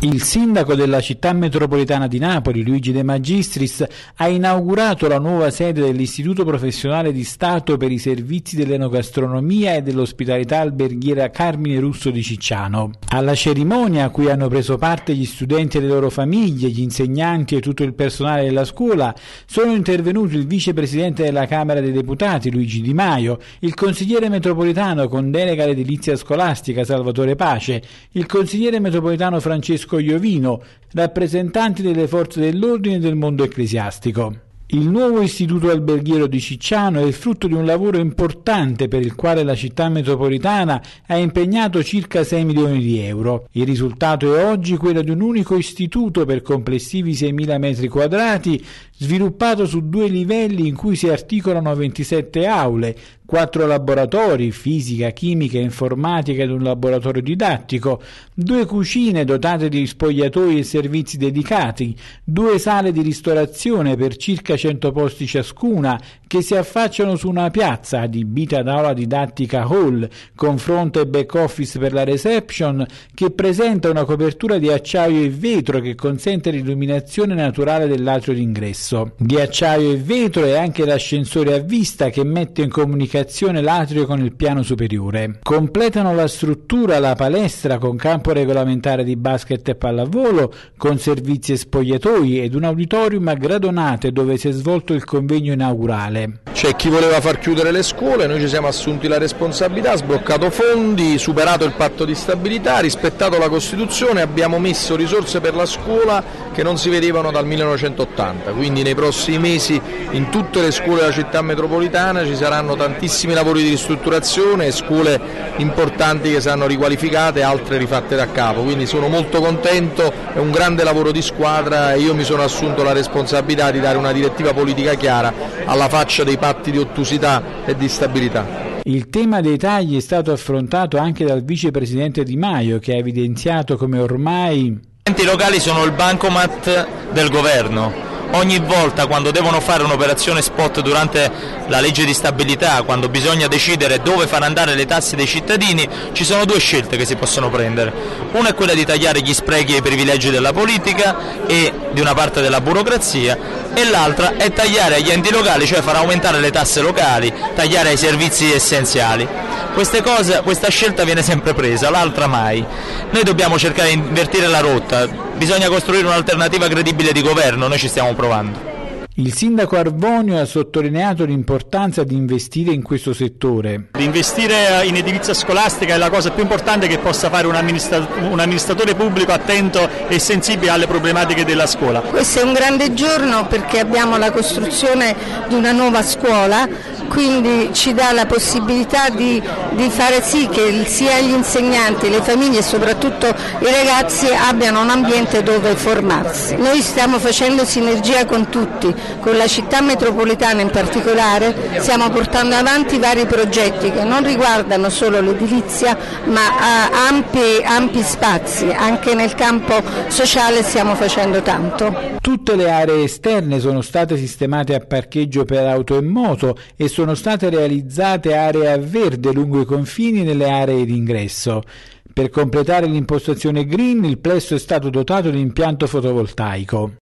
Il sindaco della città metropolitana di Napoli, Luigi De Magistris, ha inaugurato la nuova sede dell'Istituto Professionale di Stato per i servizi dell'enogastronomia e dell'ospitalità alberghiera Carmine Russo di Cicciano. Alla cerimonia, a cui hanno preso parte gli studenti e le loro famiglie, gli insegnanti e tutto il personale della scuola, sono intervenuti il vicepresidente della Camera dei Deputati, Luigi Di Maio, il consigliere metropolitano con delega all'edilizia scolastica, Salvatore Pace, il consigliere metropolitano Francesco Iovino, rappresentanti delle forze dell'ordine e del mondo ecclesiastico. Il nuovo istituto alberghiero di Cicciano è il frutto di un lavoro importante per il quale la città metropolitana ha impegnato circa 6 milioni di euro. Il risultato è oggi quello di un unico istituto per complessivi 6.000 metri quadrati, sviluppato su 2 livelli in cui si articolano 27 aule, 4 laboratori, fisica, chimica, informatica ed un laboratorio didattico, 2 cucine dotate di spogliatoi e servizi dedicati, 2 sale di ristorazione per circa 100 posti ciascuna che si affacciano su una piazza adibita ad aula didattica hall, con fronte e back office per la reception, che presenta una copertura di acciaio e vetro che consente l'illuminazione naturale dell'atrio d'ingresso. Di acciaio e vetro è anche l'ascensore a vista che mette in comunicazione l'atrio con il piano superiore. Completano la struttura la palestra con campo regolamentare di basket e pallavolo, con servizi e spogliatoi, ed un auditorium a gradonate dove si è svolto il convegno inaugurale. C'è chi voleva far chiudere le scuole, noi ci siamo assunti la responsabilità, sbloccato fondi, superato il patto di stabilità, rispettato la Costituzione, abbiamo messo risorse per la scuola che non si vedevano dal 1980, quindi nei prossimi mesi in tutte le scuole della città metropolitana ci saranno tantissimi lavori di ristrutturazione e scuole importanti che saranno riqualificate, altre rifatte da capo, quindi sono molto contento, è un grande lavoro di squadra e io mi sono assunto la responsabilità di dare una direttiva politica chiara alla faccia dei patti di ottusità e di stabilità. Il tema dei tagli è stato affrontato anche dal vicepresidente Di Maio, che ha evidenziato come ormai gli enti locali sono il bancomat del governo. Ogni volta quando devono fare un'operazione spot durante la legge di stabilità, quando bisogna decidere dove far andare le tasse dei cittadini, ci sono 2 scelte che si possono prendere. Una è quella di tagliare gli sprechi e i privilegi della politica e di una parte della burocrazia, e l'altra è tagliare agli enti locali, cioè far aumentare le tasse locali, tagliare ai servizi essenziali. Questa scelta viene sempre presa, l'altra mai. Noi dobbiamo cercare di invertire la rotta, bisogna costruire un'alternativa credibile di governo, noi ci stiamo provando. Il sindaco Arvonio ha sottolineato l'importanza di investire in questo settore. Di investire in edilizia scolastica è la cosa più importante che possa fare un amministratore pubblico attento e sensibile alle problematiche della scuola. Questo è un grande giorno perché abbiamo la costruzione di una nuova scuola, quindi ci dà la possibilità di fare sì che sia gli insegnanti, le famiglie e soprattutto i ragazzi abbiano un ambiente dove formarsi. Noi stiamo facendo sinergia con tutti, con la città metropolitana in particolare, stiamo portando avanti vari progetti che non riguardano solo l'edilizia ma ampi spazi, anche nel campo sociale stiamo facendo tanto. Tutte le aree esterne sono state sistemate a parcheggio per auto e moto e sono state realizzate aree a verde lungo i confini nelle aree d'ingresso. Per completare l'impostazione green, il plesso è stato dotato di impianto fotovoltaico.